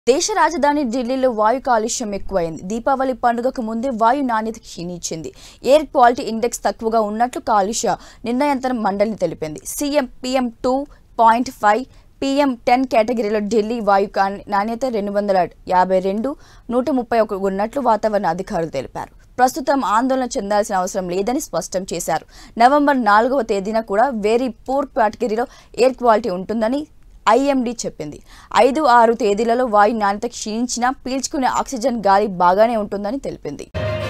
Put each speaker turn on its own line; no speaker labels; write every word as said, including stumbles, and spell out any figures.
దేశ రాజధాని ఢిల్లీలో వాయు కాలుష్యం ఎక్కువైంది. దీపావళి పండుగకు ముందే వాయు నాణ్యత క్షీణించింది. ఎయిర్ క్వాలిటీ ఇండెక్స్ తక్కువగా ఉన్నట్లు కాలుష్య నిర్ణయంత్ర మండలి తెలిపింది. CM PM two point five PM ten కేటగిరీలో ఢిల్లీ వాయు నాణ్యత రెండు వందల యాభై రెండు నూట ముప్పై ఒకటి ఉన్నట్లు వాతావరణ అధికారులు తెలిపారు. ప్రస్తుతం ఆందోళన చెందాల్సిన అవసరం లేదని స్పష్టం చేశారు. నవంబర్ నాలుగవ తేదీన కూడా వెరీ పూర్ కేటగిరీలో ఎయిర్ క్వాలిటీ ఉంటుందని ఐఎండీ చెప్పింది. ఐదు ఆరు తేదీలలో వాయు నాణ్యత క్షీణించినా పీల్చుకునే ఆక్సిజన్ గాలి బాగానే ఉంటుందని తెలిపింది.